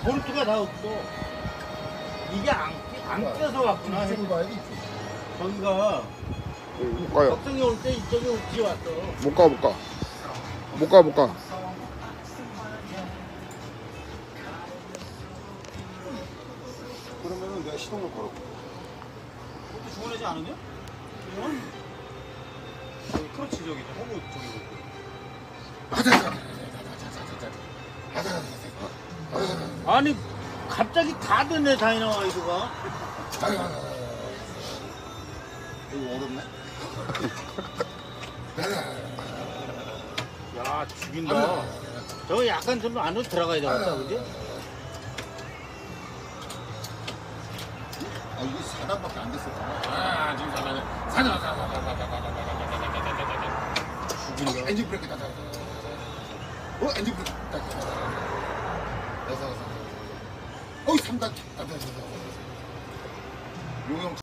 볼트가 다 없어. 이게 안 껴서 왔구나. 해봐야지. 저기가 못 가요. 걱정이 올 때 이쪽에 없지 왔어. 못 가, 못 가. 못 가, 못 가. 그러면은 내가 시동을 걸어. 그것도 주문하지 않으냐? 이건 저기 크러치 저기 허브 저기 아니 갑자기 다 됐네 다이너마이트가. 이거 어렵네. 야 죽인다. 저거 약간 좀 안으로 들어가야 되겠다, 그지? 아 이게 4단밖에 안 됐어. 지금 4단. 죽인다. 엔진 브레이크 다. 엔진 브레이크 다. 어이 3단. 용영